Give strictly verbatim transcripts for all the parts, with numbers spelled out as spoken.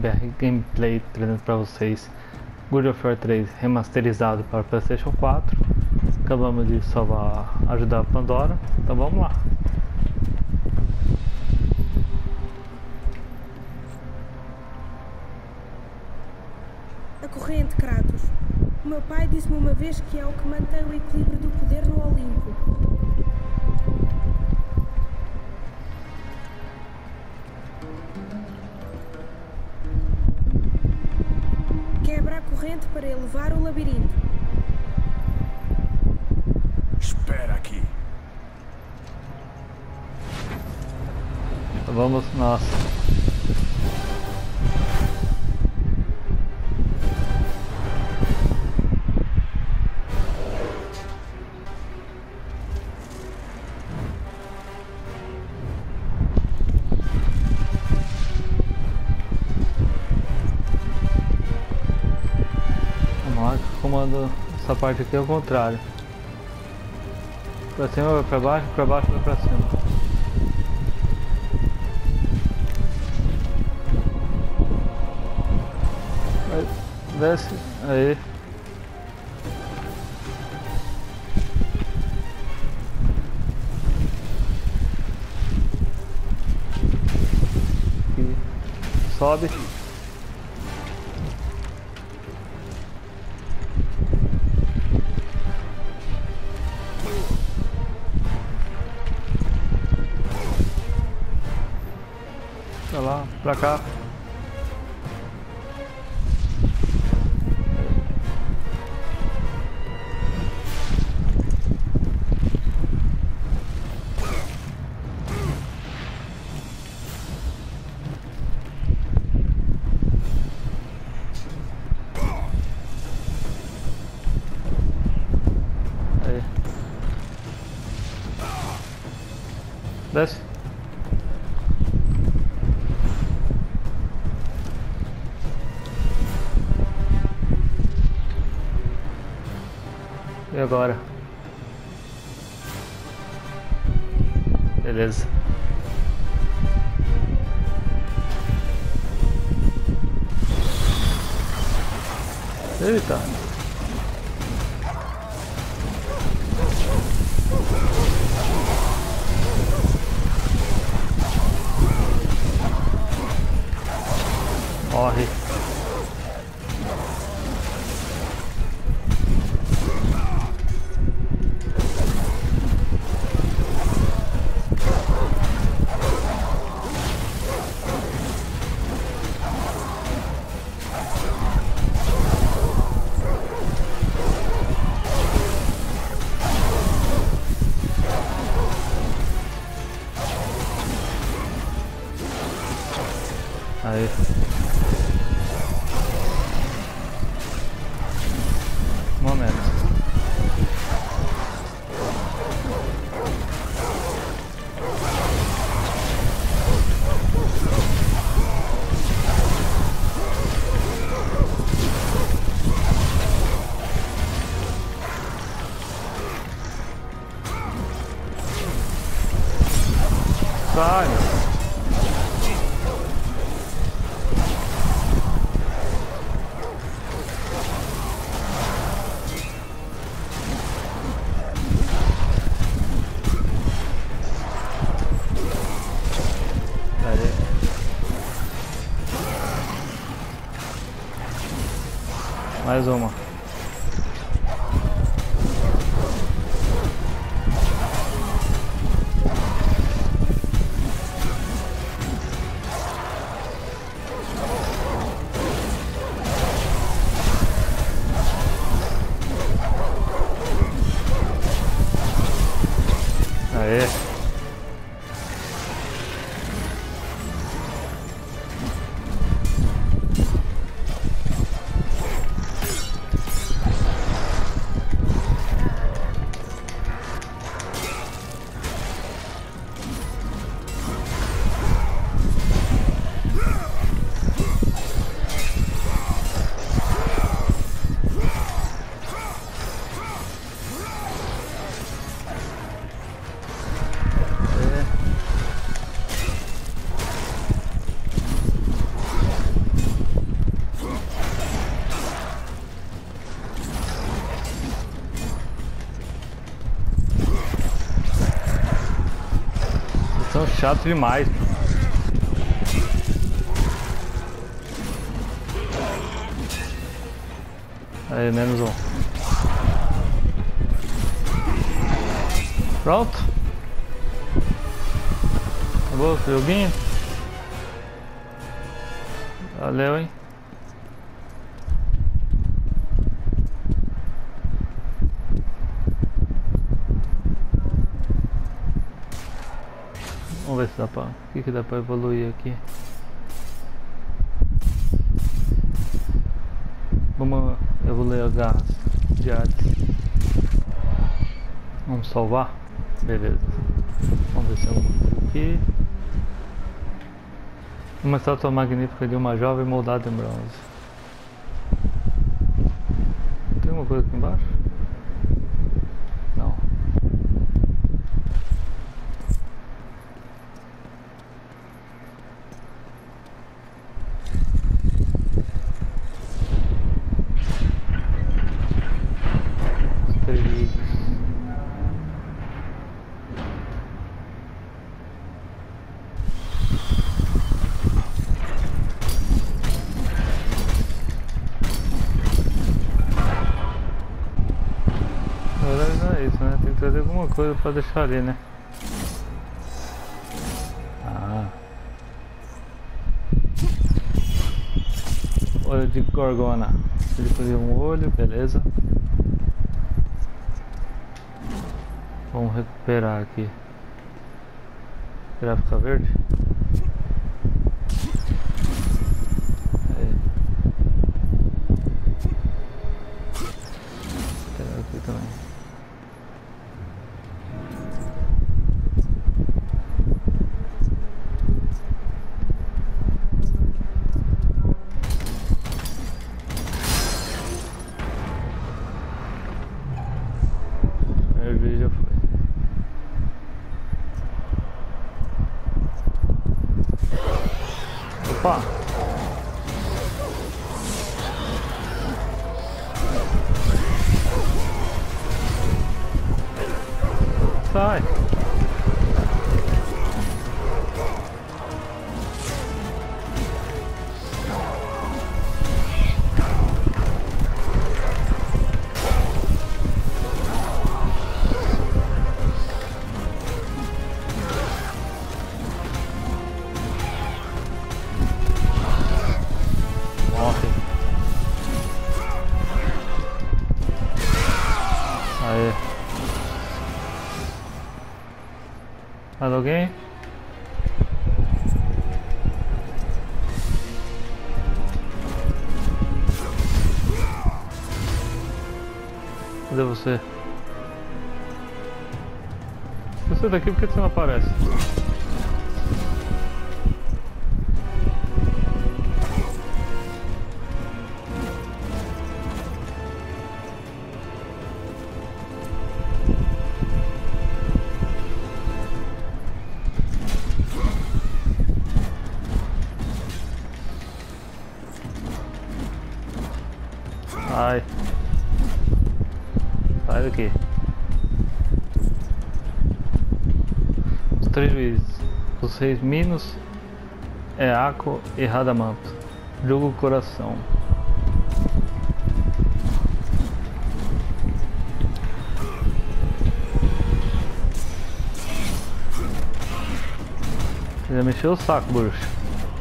B R Gameplay trazendo para vocês God of War três remasterizado para PlayStation quatro. Acabamos de salvar, ajudar a Pandora, então vamos lá. A corrente, Kratos. O meu pai disse-me uma vez que é o que mantém o equilíbrio do poder no Olimpo. Quebra a corrente para elevar o labirinto. Espera aqui. Vamos, nossa. Comando essa parte aqui é o contrário. Pra cima vai pra baixo, pra baixo vai pra cima. Vai, desce, aí. Aqui. Sobe. Pra lá, pra cá. Aí. Desce. E agora? Beleza. Eita. Morre. Aí. Momento. Sai. Mais uma. Aê. são chatos demais. Aí, menos um. Pronto. Acabou o joguinho. Valeu, hein. Vamos ver se dá pra... O que que dá pra evoluir aqui? Vamos evoluir as garras de Hades. Vamos salvar? Beleza. Vamos ver se eu vou aqui. Uma estátua magnífica de uma jovem moldada em bronze. Tem alguma coisa aqui embaixo? Não. Tem que trazer alguma coisa pra deixar ali, né? Ah. Olho de Gorgona. Ele fazia um olho, beleza. Vamos recuperar aqui. Esperar ficar verde. Aí. Pegar aqui também. Já foi. Opa! Sai! Aê. Mais alguém? Cadê você? Você daqui, por que você não aparece? Sai. Sai daqui. Os três juízes. Os reis Minos, Eaco e Radamanto. Julga o coração. Você já mexeu o saco, bruxo.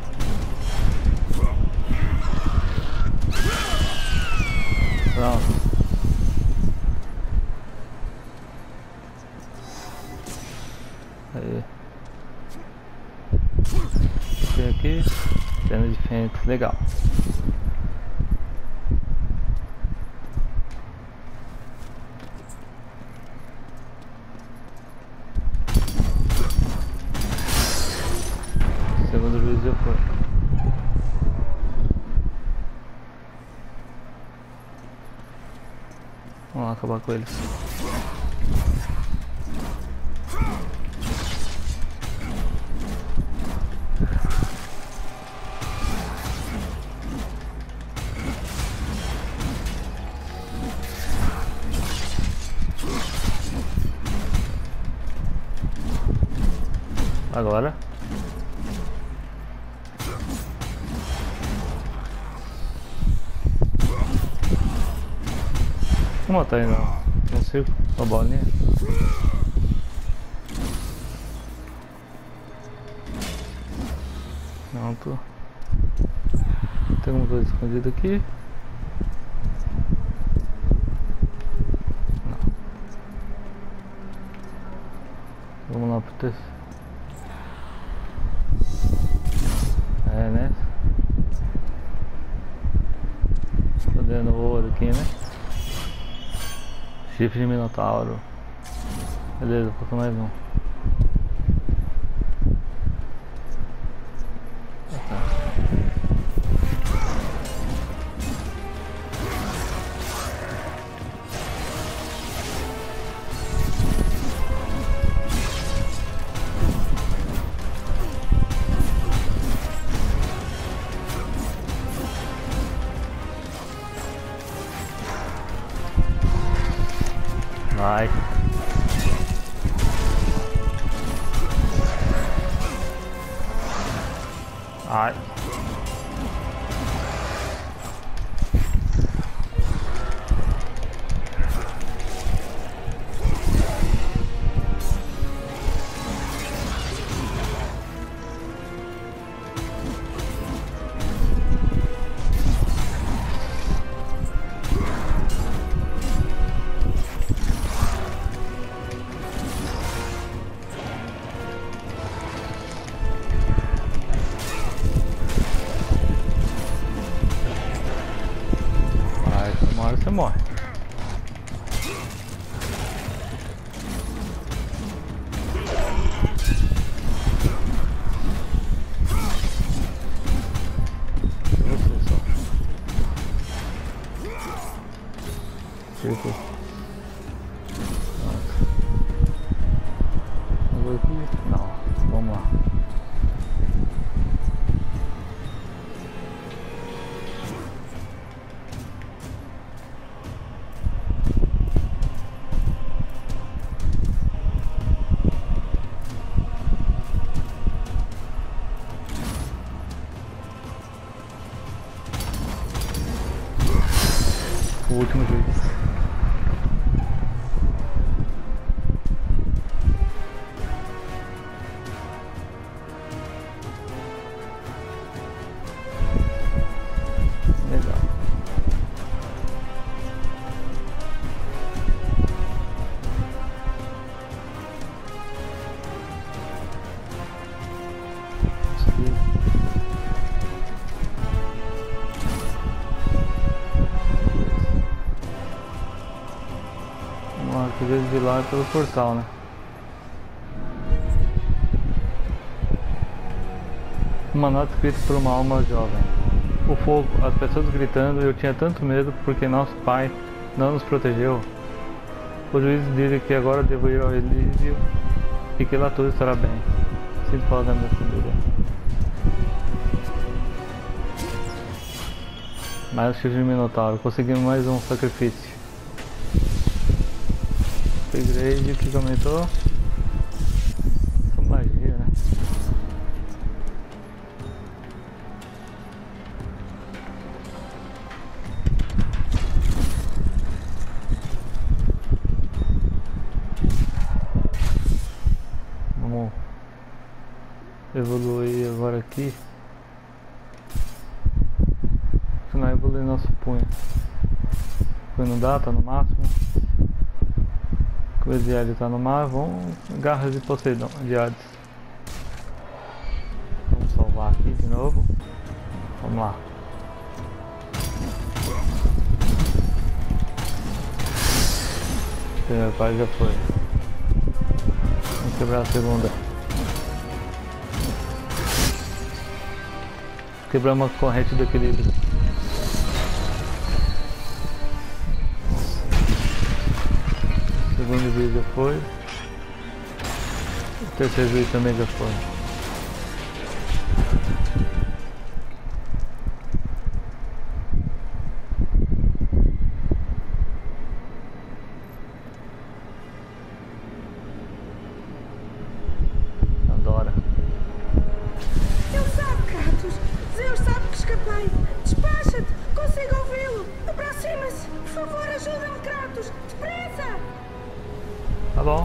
Pronto. Aí. Tem aqui. Cena de Fênix, legal. Segundo juiz já foi. Vamos lá acabar com eles. Agora. Vamos matar ele no, no circo, a bolinha. Pronto. Tem alguma coisa escondida aqui? Não. Vamos lá pro terceiro. É, né? Tô dando ouro aqui, né? Chifre de Minotauro. Beleza, falta mais um. Vai. Ai. Uma hora você morre. Você só. Círculo. Nossa. Não vou aqui? Não. Vamos lá. O último juiz. Legal. Que veio de lá pelo portal, né? Uma nota escrita por uma alma jovem. O fogo, as pessoas gritando, eu tinha tanto medo porque nosso pai não nos protegeu. O juiz diz que agora devo ir ao Elísio e que lá tudo estará bem. Sinto falta da minha família. Mais o chifre de Minotauro. Conseguimos mais um sacrifício. Upgrade, o que comentou? Essa magia, né? Vamos evoluir agora aqui. Se não evoluir nosso punho. Punho não dá, tá no máximo. Coisa de Hades tá no mar, vamos garras de Poseidon, de Hades. Vamos salvar aqui de novo. Vamos lá. O primeiro pai já foi. Vamos quebrar a segunda. Quebrar uma corrente do equilíbrio. O segundo vídeo já foi. O terceiro vídeo também já foi. Adora. Tá bom.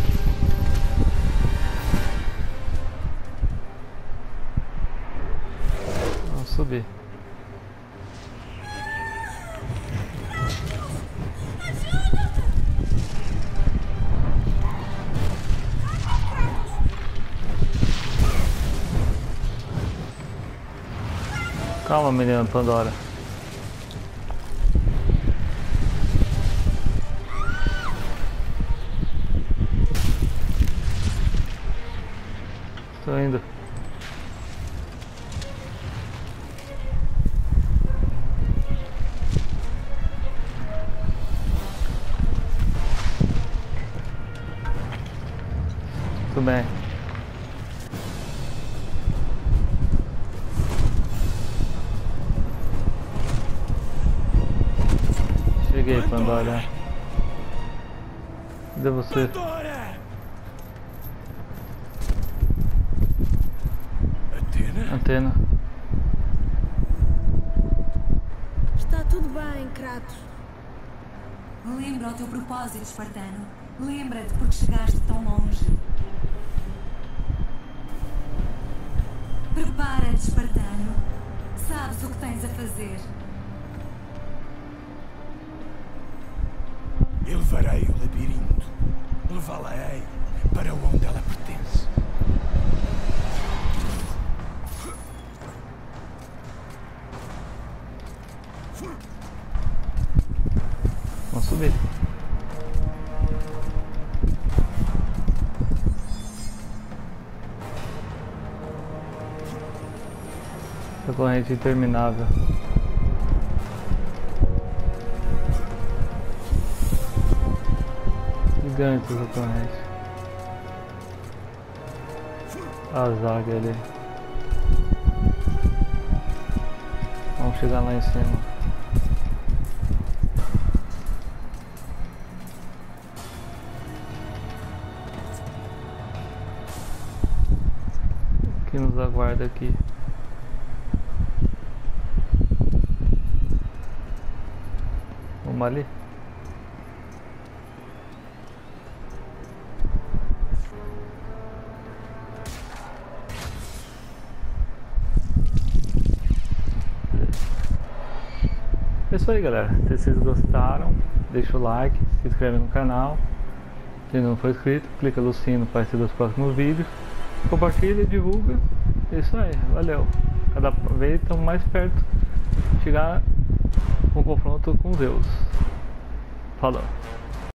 Vamos subir. Calma, menina Pandora. Estou indo. Tudo bem. Cheguei, Pandora. Cadê você? Pandora! Atena. Está tudo bem, Kratos. Lembra o teu propósito, espartano. Lembra-te porque chegaste tão longe. Prepara-te, espartano. Sabes o que tens a fazer. Eu levarei o labirinto. Levá-la-ei para onde ela pertence. Vamos subir. Essa corrente interminável. Gigante essa corrente. A zaga ali. Vamos chegar lá em cima. O que nos aguarda aqui? Vamos ali? É isso aí, galera. Se vocês gostaram, deixa o like, se inscreve no canal. Se não for inscrito, clica no sino para receber os próximos vídeos. Compartilha, divulga. É isso aí, valeu. Cada vez estamos mais perto de chegar com o confronto com Zeus. Falou.